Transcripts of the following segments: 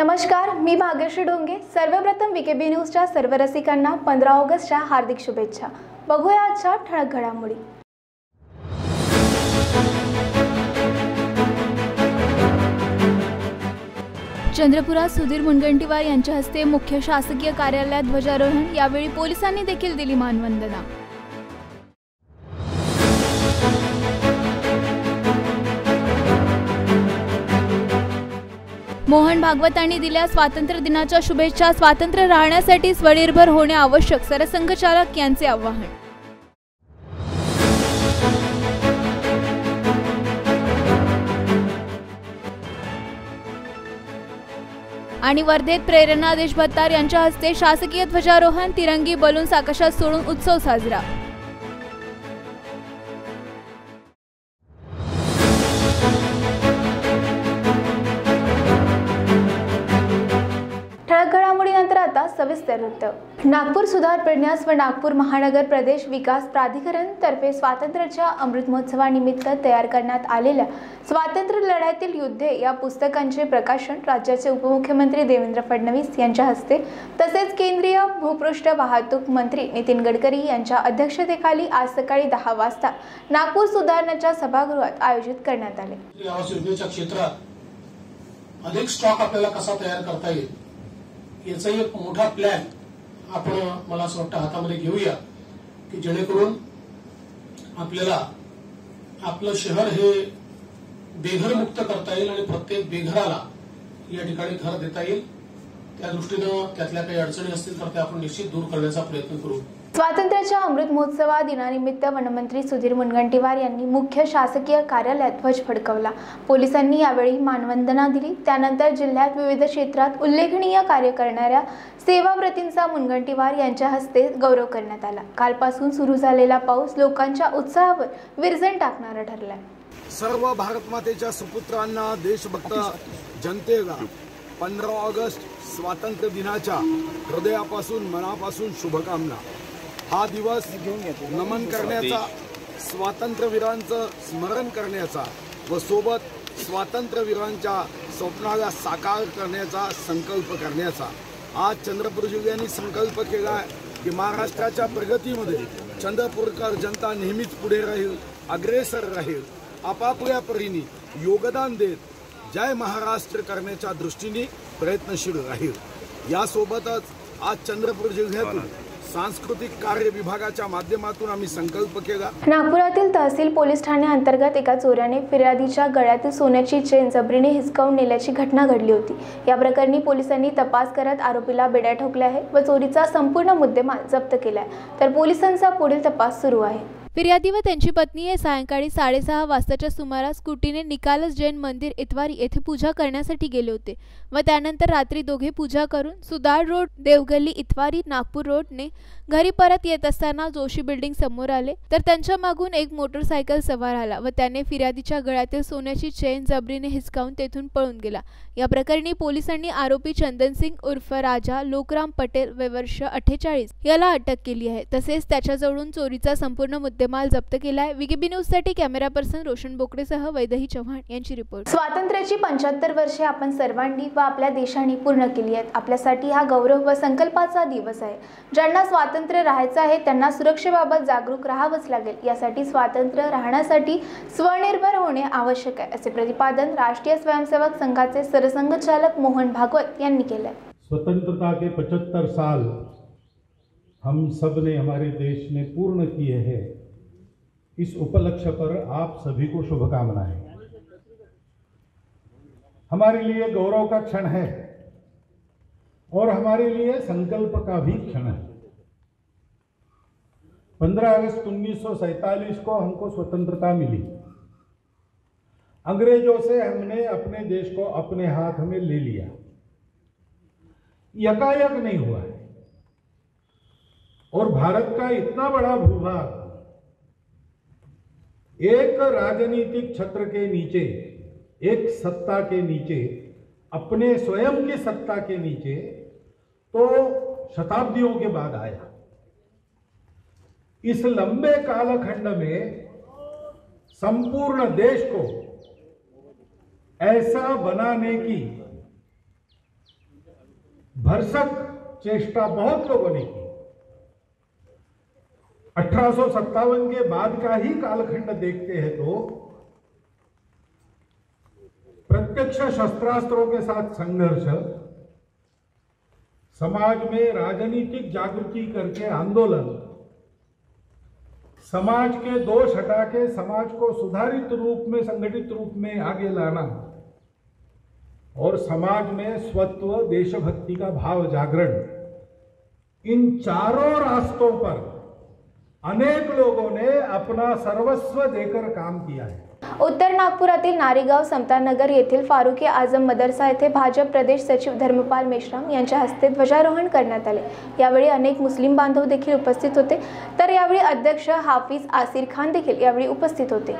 नमस्कार, मी भाग्यश्री डोंगे। सर्वप्रथम वीकेबी न्यूजच्या सर्व रसिकांना 15 ऑगस्टच्या हार्दिक शुभेच्छा। बघूया आजच्या ठळक घडामोडी। चंद्रपुरात सुधीर मुनगंटीवार यांच्या हस्ते मुख्य शासकीय कार्यालयात ध्वजारोहण। यावेळी पोलिसांनी देखील दिली मानवंदना। मोहन भागवतांनी दिल्या स्वातंत्र्य दिनाच्या शुभेच्छा। स्वातंत्र्य राहण्यासाठी स्वनिर्भर होणे आवश्यक, सरसंघचालक यांचे आवाहन। आणि वर्धेत प्रेरणा देशभत्तार यांच्या हस्ते शासकीय ध्वजारोहण। तिरंगी बलून्स आकाशात सोडून उत्सव साजरा। आता सविस्तर वृत्त। नागपूर सुधार प्रन्यास व नागपूर महानगर प्रदेश विकास प्राधिकरण तर्फे स्वातंत्र्याच्या अमृत महोत्सवानिमित्त तयार करण्यात आलेल्या स्वातंत्र्य लढ्यातील युद्धे या पुस्तकांचे प्रकाशन राज्याचे उपमुख्यमंत्री देवेंद्र फडणवीस यांच्या हस्ते तसेच केंद्रीय भूपृष्ठ वाहतूक मंत्री नितीन गडकरी यांच्या अध्यक्षतेखाली आज सकाळी 10 वाजता नागपूर सुधारणाच्या सभागृहात आयोजित करण्यात आले। आवास योजनेच्या क्षेत्रात अधिक स्टॉक आपल्याला कसा तयार करता येईल याचा एक मोठा प्लॅन आपण मला असं वाटतं हातामध्ये घेऊया की जेणेकरून आपल्याला आपलं शहर हे बेघर मुक्त करता येईल आणि प्रत्येक बेघराला या ठिकाणी घर देता येईल। त्या दृष्टीनं त्यातल्या काही अडचणी असतील तर त्या आपण निश्चित दूर करण्याचा प्रयत्न करू। स्वातंत्र्याच्या अमृत महोत्सवा दिनानिमित्त वनमंत्री सुधीर मुनगंटीवार यांनी मुख्य शासकीय कार्यालयात ध्वज फडकवला। पोलिसांनी यावेळी मानवंदना दिली। त्यानंतर जिल्ह्यात विविध क्षेत्रात उल्लेखनीय कार्य करणाऱ्या सेवाव्रतींचा मुनगंटीवार यांच्या हस्ते गौरव करण्यात आला। कालपासून सुरू झालेला पाऊस लोकांच्या उत्साहावर विरजण टाकणारा ठरलाय। सर्व भारत मातेच्या सुपुत्रांना, देशभक्त जनतेला 15 ऑगस्ट स्वातंत्र्य दिनाच्या हृदयापासून मनापासून शुभकामना। हा दिवस नमन करण्याचा, स्वातंत्र्यवीरांचं स्मरण करण्याचा व सोबत स्वातंत्र्यवीरांच्या स्वप्नाला साकार करण्याचा संकल्प करण्याचा। आज चंद्रपूर जिल्ह्याने संकल्प केला की महाराष्ट्राच्या प्रगतीमध्ये चंद्रपूरकर जनता नेहमीच पुढे राहील, अग्रेसर राहील, आपापल्या परीने योगदान देत जय महाराष्ट्र करण्याच्या दृष्टीने प्रयत्नशील राहील। यासोबतच आज चंद्रपूर जिल्ह्यातून सांस्कृतिक कार्य विभागाच्या माध्यमातून आम्ही संकल्प केला। नागपुरातील तहसील पोलीस ठाण्याअंतर्गत एका चोराने फिर्यादीच्या गळ्यातील सोन्याची चेन जबरीने हिसकावून नेल्याची घटना घडली होती। या प्रकरणी पोलिसांनी तपास करत आरोपीला बेड्या ठोकल्या आहे व चोरीचा संपूर्ण मुद्देमाल जप्त केलाय, तर पोलिसांचा पुढील तपास सुरू आहे। फिर्यादी व त्यांची पत्नी हे सायंकाळी 6:30 वाजताच्या सुमारास स्कूटीने निकालस जैन मंदिर इतवारी येथे पूजा करण्यासाठी गेले होते व त्यानंतर रात्री दोघे पूजा करून सुधार रोड, देवगल्ली इतवारी, नागपूर रोडने घरी परत येत असताना जोशी बिल्डिंग समोर आले, तर त्यांच्या मागून एक मोटरसायकल सवार आला व त्याने फिर्यादीच्या गळ्यातील सोन्याची चेन जबरीने हिसकावून तेथून पळून गेला। या प्रकरणी पोलिसांनी आरोपी चंदन सिंग उर्फ राजा लोकराम पटेल वय वर्ष 48 याला अटक केली आहे। तसेच त्याच्याजवळून चोरीचा संपूर्ण मुद्देमाल जप्त केलाय। वीकेबी न्यूज साठी कॅमेरा पर्सन रोशन बोकडेसह वैदही चव्हाण यांची रिपोर्ट। स्वातंत्र्याची 75 वर्षे आपण सर्वांनी व आपल्या देशाने पूर्ण केली आहेत। आपल्यासाठी हा गौरव व संकल्पाचा दिवस आहे। ज्यांना स्वातंत्र्य राहायचं आहे त्यांना सुरक्षेबाबत जागरूक राहावंच लागेल। यासाठी स्वातंत्र्य राहण्यासाठी स्वनिर्भर होणे आवश्यक आहे, असे प्रतिपादन राष्ट्रीय स्वयंसेवक संघाचे सरसंघचालक मोहन भागवत यांनी केले। स्वतंत्रता के 75 साल हम सब ने, हमारे देश ने पूर्ण किए हैं। इस उपलक्ष्य पर आप सभी को शुभकामनाएं। हमारे लिए गौरव का क्षण है और हमारे लिए संकल्प का भी क्षण है। 15 अगस्त 1947 को हमको स्वतंत्रता मिली। अंग्रेजों से हमने अपने देश को अपने हाथ में ले लिया। यकायक नहीं हुआ है और भारत का इतना बड़ा भूभाग एक राजनीतिक छत्र के नीचे, एक सत्ता के नीचे, अपने स्वयं की सत्ता के नीचे तो शताब्दियों के बाद आया। इस लंबे कालखंड में संपूर्ण देश को ऐसा बनाने की भरसक चेष्टा बहुत लोगों ने की। 1857 के बाद का ही कालखंड देखते हैं तो प्रत्यक्ष शस्त्रास्त्रों के साथ संघर्ष, समाज में राजनीतिक जागृति करके आंदोलन, समाज के दोष हटा के समाज को सुधारित रूप में, संगठित रूप में आगे लाना और समाज में स्वत्व, देशभक्ति का भाव जागरण, इन चारों रास्तों पर अनेक लोगों ने अपना सर्वस्व देकर काम किया है। उत्तर नागपुरातील नारेगाव समतानगर येथील फारुकी आझम मदरसा येथे भाजप प्रदेश सचिव धर्मपाल मेश्राम यांच्या हस्ते ध्वजारोहण करण्यात आले। यावेळी अनेक मुस्लिम बांधव देखील उपस्थित होते, तर यावेळी अध्यक्ष हाफिज आसिर खान देखील यावेळी उपस्थित होते।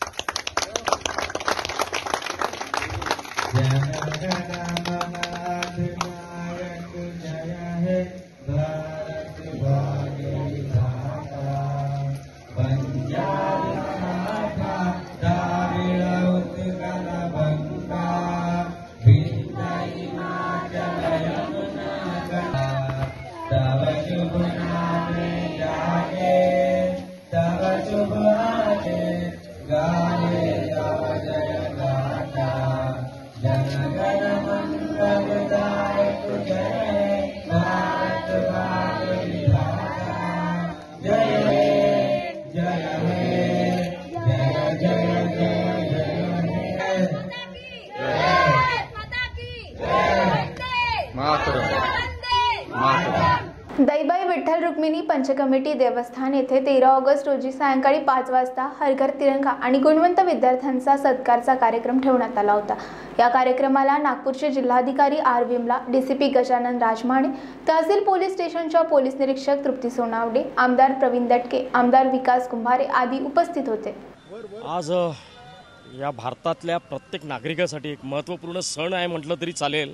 दैबाई विठ्ठल रुक्मिणी पंचकमिटी देवस्थान येथे 13 ऑगस्ट रोजी सायंकाळी 5 वाजता हर घर तिरंगा आणि गुणवंत विद्यार्थ्यांचा सत्कारचा कार्यक्रम ठेवण्यात आला होता। या कार्यक्रमाला नागपूरचे जिल्हाधिकारी R Vimala, DCP Gajanan Rajmane, Tehsil police स्टेशनच्या पोलीस निरीक्षक तृप्ती सोनावडे, आमदार प्रवीण दटके, आमदार विकास कुंभारे आदी उपस्थित होते। आज या भारतातल्या प्रत्येक नागरिकासाठी एक महत्त्वपूर्ण सण आहे म्हटलं तरी चालेल।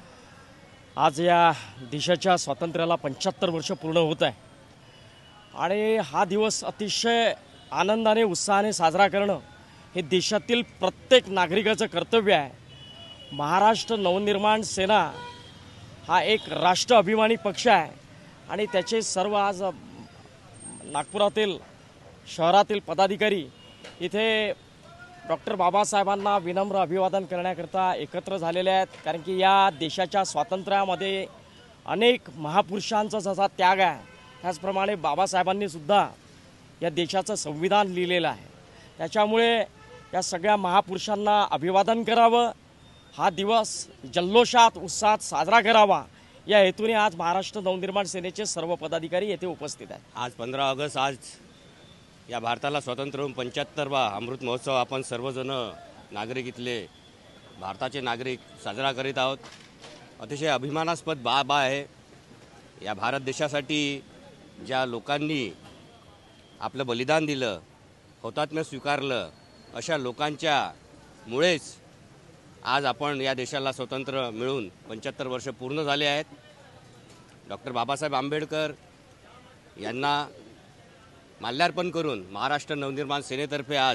आज या देशाच्या स्वातंत्र्याला 75 वर्ष पूर्ण होत आहे आणि हा दिवस अतिशय आनंदाने, उत्साहाने साजरा करणं हे देशातील प्रत्येक नागरिकाचं कर्तव्य आहे। महाराष्ट्र नवनिर्माण सेना हा एक राष्ट्र अभिमानी पक्ष आहे आणि त्याचे सर्व आज नागपुरातील शहरातील पदाधिकारी इथे डॉक्टर बाबासाहेबांना विनम्र अभिवादन करण्याकरता एकत्र झालेले आहेत, कारण की या देशाच्या स्वातंत्र्यामध्ये अनेक महापुरुषांचा जसा त्याग आहे त्याचप्रमाणे बाबासाहेबांनी सुद्धा या देशाचं संविधान लिहिलेलं आहे। त्याच्यामुळे या सगळ्या महापुरुषांना अभिवादन करावं, हा दिवस जल्लोषात उत्साहात साजरा करावा या हेतूने आज महाराष्ट्र नवनिर्माण सेनेचे सर्व पदाधिकारी येथे उपस्थित आहेत। आज 15 ऑगस्ट आज या भारताला स्वातंत्र्य होऊन 75वा अमृत महोत्सव आपण सर्वजण नागरिक इथले भारताचे नागरिक साजरा करीत आहोत। अतिशय अभिमानास्पद बाब आहे। या भारत देशासाठी ज्या लोकांनी आपलं बलिदान दिलं, हुतात्म्य स्वीकारलं, अशा लोकांच्या मुळेच आज आपण या देशाला स्वातंत्र्य मिळून 75 वर्ष पूर्ण झाले आहेत। डॉक्टर बाबासाहेब आंबेडकर यांना माल्यार्पण करून महाराष्ट्र नवनिर्माण सेनेतर्फे आज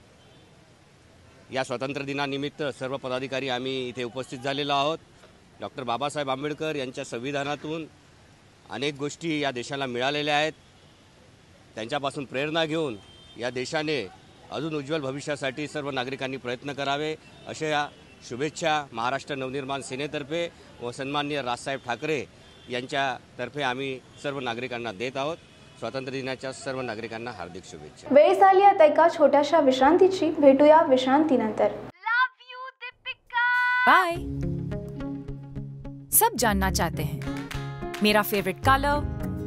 या स्वातंत्र्य दिनानिमित्त सर्व पदाधिकारी आम्ही इथे उपस्थित झालेलो आहोत। डॉक्टर बाबासाहेब आंबेडकर यांच्या संविधानातून अनेक गोष्टी या देशाला मिळालेल्या आहेत। त्यांच्यापासून प्रेरणा घेऊन या देशाने अजून उज्ज्वल भविष्यासाठी सर्व नागरिकांनी प्रयत्न करावे अशा शुभेच्छा महाराष्ट्र नवनिर्माण सेनेतर्फे व सन्माननीय राजसाहेब ठाकरे यांच्यातर्फे आम्ही सर्व नागरिकांना देत आहोत। स्वातंत्र्य दिनाच्या सर्व नागरिकांना हार्दिक शुभेच्छा। वेळ झाली आता एका छोट्याशा विश्रांतीची, भेटूया विश्रांतीनंतर। बाय। सब जानना चाहते हैं मेरा फेवरेट कलर,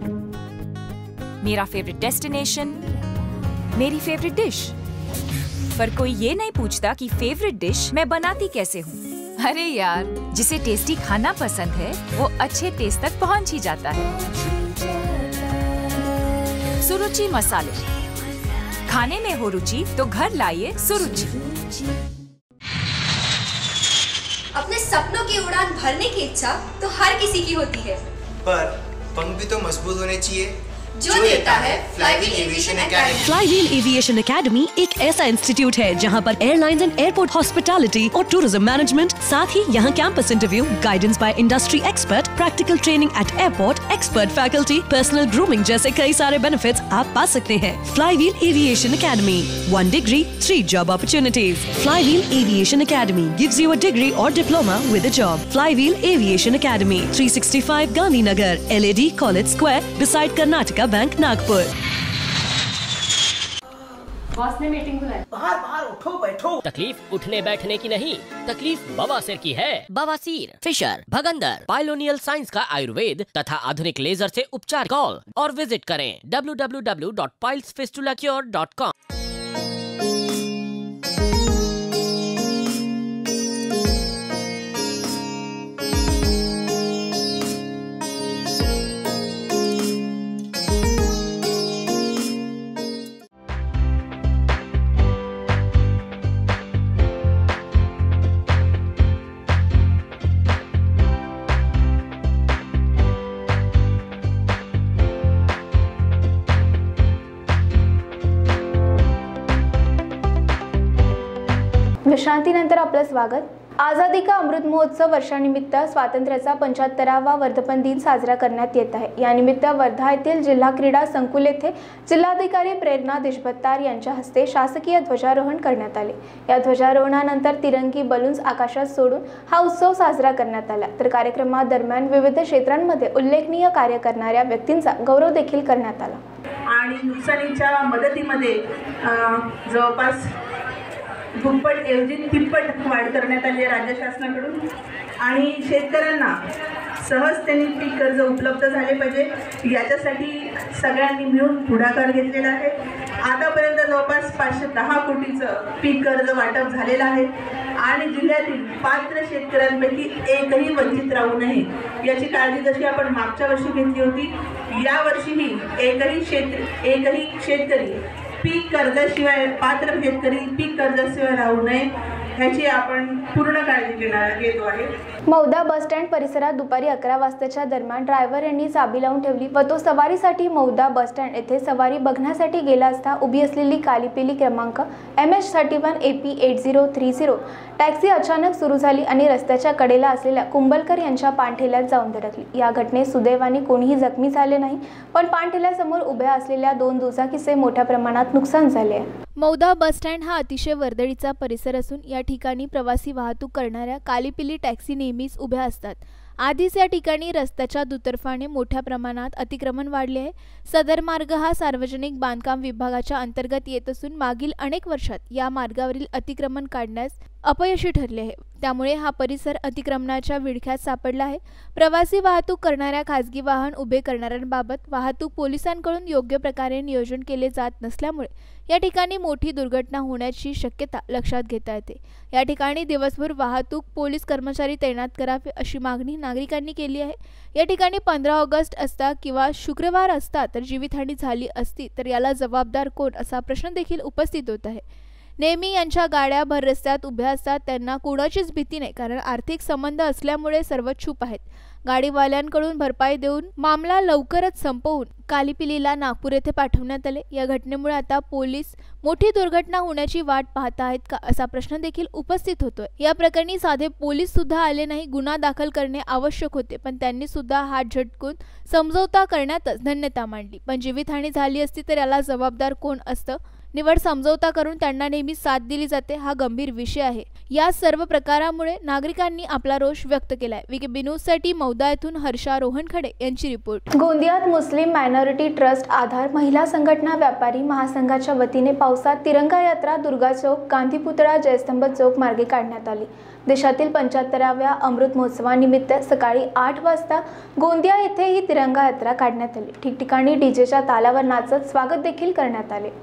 मेरा फेवरेट डेस्टिनेशन, मेरी फेवरेट डिश, पर कोई ये नहीं पूछता कि फेवरेट डिश मैं बनाती कैसे हूँ। अरे यार, जिसे टेस्टी खाना पसंद है वो अच्छे टेस्ट तक पहुँच ही जाता है। सुरुचि मसाले, खाने में हो रुचि तो घर लाइए सुरुचि। अपने सपनों की उड़ान भरने की इच्छा तो हर किसी की होती है, पर पंख भी तो मजबूत होने चाहिए। जो देता है Flywheel Aviation Academy. Flywheel Aviation Academy एक ऐसा इंस्टीट्यूट है जहां पर एयरलाइंस एंड एयरपोर्ट हॉस्पिटैलिटी और टूरिज्म मैनेजमेंट, साथ ही यहां campus interview, guidance by industry expert, practical training at airport, expert faculty, personal grooming जैसे कई सारे बेनिफिट्स आप पा सकते हैं। Flywheel Aviation Academy, 1 degree, 3 job opportunities. Flywheel Aviation Academy gives you a degree or diploma with a job. Flywheel Aviation Academy, 365 Gandhinagar, LAD College Square, beside Karnataka Bank, Nagpur. Boss ने meeting बुलाई। बाहर बाहर उठो बैठो। तकलीफ उठने बैठने की नहीं, तकलीफ बवासीर की है। बवासीर, फिशर, भगंदर, पाइलोनियल साइंस का आयुर्वेद तथा आधुनिक लेजर से उपचार। कॉल और विजिट करें www.pilesfistulacure.com। विश्रांतीनंतर आपलं स्वागत। आझादी का अमृत महोत्सव वर्षानिमित्त स्वातंत्र्याचा 75वा वर्धापन दिन साजरा करण्यात येत आहे। यानिमित्त वर्धा येथील जिल्हा क्रीडा संकुल येथे जिल्हाधिकारी प्रेरणा देशभत्तार यांच्या हस्ते शासकीय ध्वजारोहण करण्यात आले। या ध्वजारोहणानंतर तिरंगी बलून्स आकाशात सोडून हा उत्सव साजरा करण्यात आला। तर कार्यक्रमादरम्यान विविध क्षेत्रांमध्ये उल्लेखनीय कार्य करणाऱ्या व्यक्तींचा गौरव देखील करण्यात आला। आणि नुकसानीच्या मदतीमध्ये जवळपास दुप्पट ऐवजी तिप्पट वाढ करण्यात आली आहे राज्य शासनाकडून। आणि शेतकऱ्यांना सहज त्यांनी पीक कर्ज उपलब्ध झाले पाहिजे याच्यासाठी सगळ्यांनी मिळून पुढाकार घेतलेला आहे। आतापर्यंत जवळपास 510 कोटीचं पीक कर्ज वाटप झालेलं आहे आणि जिल्ह्यातील पात्र शेतकऱ्यांपैकी एकही वंचित राहू नये याची काळजी जशी आपण मागच्या वर्षी घेतली होती, यावर्षीही एकही शेतकरी पीक कर्जाशिवाय, पात्र शेतकरी पीक कर्जाशिवाय राहू नये ह्याची आपण पूर्ण काळजी घेतो आहे। मौदा बस स्टँड परिसरात दुपारी 11 वाजताच्या दरम्यान ड्रायव्हर यांनी चाबी लावून ठेवली व तो सवारीसाठी मौदा बस स्टँड येथे सवारी बघण्यासाठी गेला असता उभी असलेली काली पिली क्रमांक MH31 AP 8030 टॅक्सी अचानक सुरू झाली आणि रस्त्याच्या कडेला असलेल्या कुंबलकर यांच्या पाणठेल्यात जाऊन धडकली। या घटनेत सुदैवाने कोणीही जखमी झाले नाही, पण पाणठेल्यासमोर उभ्या असलेल्या 2 दुचाकीचे मोठ्या प्रमाणात नुकसान झाले आहे। मौदा बस स्टँड हा अतिशय वर्दळीचा परिसर असून या ठिकाणी प्रवासी वाहतूक करणाऱ्या कालीपिली टॅक्सी नेहमीच उभ्या असतात। आधीच या ठिकाणी रस्त्याच्या दुतर्फाने मोठ्या प्रमाणात अतिक्रमण वाढले आहे। सदर मार्ग हा सार्वजनिक बांधकाम विभागाच्या अंतर्गत येत असून मागील अनेक वर्षात या मार्गावरील अतिक्रमण काढण्यास अपयशी ठरले आहे। त्यामुळे हा परिसर अतिक्रमणाच्या विळख्यात सापडला आहे। प्रवासी वाहतूक करणाऱ्या खासगी वाहन उभे करणाऱ्यांबाबत वाहतूक पोलिसांकडून योग्य प्रकारे नियोजन केले जात नसल्यामुळे या ठिकाणी मोठी दुर्घटना होण्याची शक्यता लक्षात घेता येते। या ठिकाणी दिवसभर वाहतूक पोलीस कर्मचारी तैनात करावे अशी मागणी नागरिकांनी केली आहे। या ठिकाणी 15 ऑगस्ट असता किंवा शुक्रवार असता तर जीवितहानी झाली असती तर याला जबाबदार कोण असा प्रश्न देखील उपस्थित होत आहे। नेहमी यांच्या गाड्या भर रस्त्यात उभ्या असतात, त्यांना कोणाचीच भीती नाही, कारण आर्थिक संबंध असल्यामुळे सर्व चूप आहेत। गाडीवाल्यांकडून भरपाई देऊन मामला लवकरच संपवून कालीपिलीला नागपूर येथे पाठवण्यात आले। या घटनेमुळे आता पोलीस मोठी दुर्घटना होण्याची वाट पाहत आहेत का असा प्रश्न देखील उपस्थित होतोय। या प्रकरणी साधे पोलीस सुद्धा आले नाही, गुन्हा दाखल करणे आवश्यक होते, पण त्यांनी सुद्धा हात झटकून समझोता करण्यातच धन्यता मांडली। पण जीवितहानी झाली असती तर याला जबाबदार कोण असतं? निवड समझोता करून त्यांना नेहमी साथ दिली जाते, हा गंभीर विषय आहे। या सर्व प्रकारामुळे नागरिकांनी आपला रोष व्यक्त केलाय। विकेबी न्यूजसाठी मौदा येथून हर्षा रोहनखडे यांची रिपोर्ट। गोंदियात मुस्लिम मायनॉरिटी ट्रस्ट आधार महिला संघटना व्यापारी महासंघाच्या वतीने पावसात तिरंगा यात्रा दुर्गा चौक, गांधी पुतळा, जयस्तंभ चौक मार्गे काढण्यात आली। देशातील 75व्या अमृत महोत्सवानिमित्त सकाळी 8 वाजता गोंदिया येथे ही तिरंगा यात्रा काढण्यात आली। ठिकठिकाणी डीजेच्या तालावर नाचत स्वागत देखील करण्यात आले।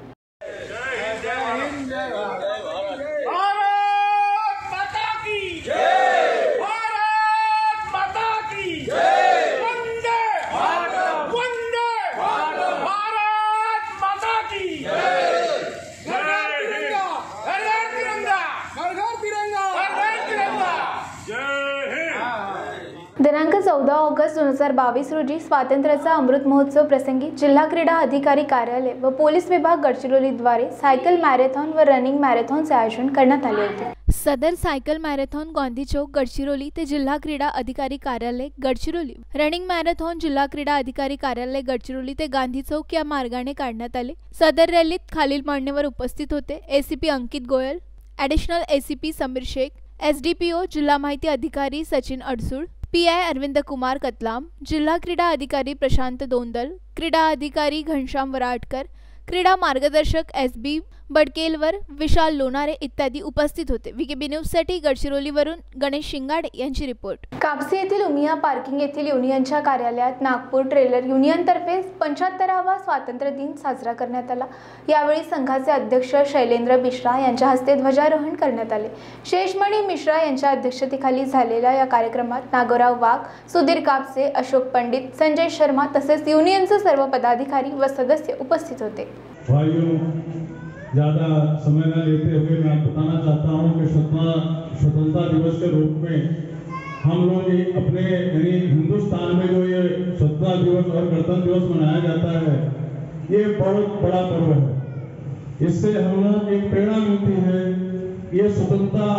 दिनांक 14 ऑगस्ट 2022 रोजी स्वातंत्र्याचा अमृत महोत्सव प्रसंगी जिल्हा क्रीडा अधिकारी कार्यालय व पोलीस विभाग गडचिरोलीद्वारे सायकल मॅरेथॉन व रनिंग मॅरेथॉनचे आयोजन करण्यात आले होते। सदर सायकल मॅरेथॉन गांधी चौक गडचिरोली ते जिल्हा क्रीडा अधिकारी कार्यालय गडचिरोली, रनिंग मॅरेथॉन जिल्हा क्रीडा अधिकारी कार्यालय गडचिरोली ते गांधी चौक या मार्गाने काढण्यात आले। सदर रॅलीत खालील मान्यवर उपस्थित होते: ACP Ankit Goyal, additional ACP Sameer Shaikh, SDPO जिल्हा माहिती अधिकारी सचिन अडसूळ, पीआय अरविंद कुमार कतलाम, जिल्हा क्रीडा अधिकारी प्रशांत दोंदल, क्रीडा अधिकारी घनश्याम वराडकर, क्रीडा मार्गदर्शक एसबी बडकेलवर, विशाल लोणारे इत्यादी उपस्थित होते। वीकेबी न्यूजसाठी गडचिरोलीवरून गणेश शिंगाडे यांची रिपोर्ट। कापसी येथील उमिया पार्किंग येथील युनियनच्या कार्यालयात नागपूर ट्रेलर युनियनतर्फे 75वा स्वातंत्र्य दिन साजरा करण्यात आला। यावेळी संघाचे अध्यक्ष शैलेंद्र मिश्रा यांच्या हस्ते ध्वजारोहण करण्यात आले। शेषमणी मिश्रा यांच्या अध्यक्षतेखाली झालेल्या या कार्यक्रमात नागोराव वाघ, सुधीर कापसे, अशोक पंडित, संजय शर्मा तसेच युनियनचे सर्व पदाधिकारी व सदस्य उपस्थित होते। ज़्यादा समय न लेते हुए मैं बताना चाहता हूँ कि स्वतंत्रता दिवस के रूप में हम लोग अपने यानी हिंदुस्तान में जो ये स्वतंत्रता दिवस और गणतंत्र दिवस मनाया जाता है, ये बहुत बड़ा पर्व है। इससे हम लोग एक प्रेरणा मिलती है। ये स्वतंत्रता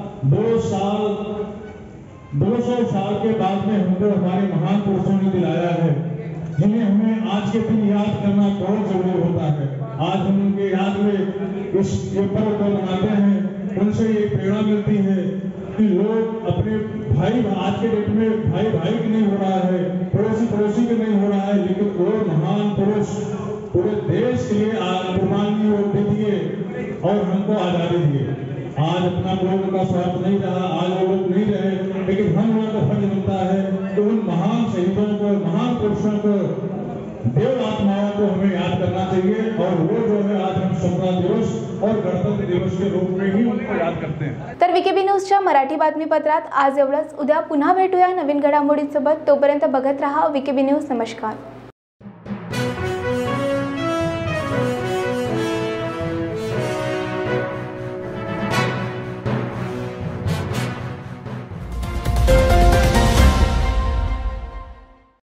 200 साल के बाद में हमको हमारे महान पुरुषों ने दिलाया है, जिन्हें हमें आज के दिन याद करना बहुत जरूरी होता है। आज हम उनके याद में इस पर्व को मनाते हैं। उनसे ये प्रेरणा मिलती है कि लोग अपने भाई, आज के डेट में भाई भाई की नहीं हो रहा है, पड़ोसी पड़ोसी के नहीं हो रहा है, लेकिन वो महान पुरुष पूरे देश के लिए कुर्बानी दिए और हमको आजादी दिए। आज अपना लोगों का स्वार्थ नहीं रहा, आज वो लोग नहीं रहे, लेकिन हम लोगों का फर्ज बनता है कि उन महान शहीदों को, महान पुरुषों को, देव आत्माओं को हमें याद करना चाहिए। और वो जो है आज हम स्वतंत्रता दिवस और गणतंत्र दिवस के रूप में ही उनको याद करते हैं। तर वीकेबी न्यूजच्या मराठी बातमीपत्रात आज एवढंच। उद्या पुन्हा भेटूया नवीन घडामोडींसोबत। तोपर्यंत बघत रहा वीकेबी न्यूज। नमस्कार।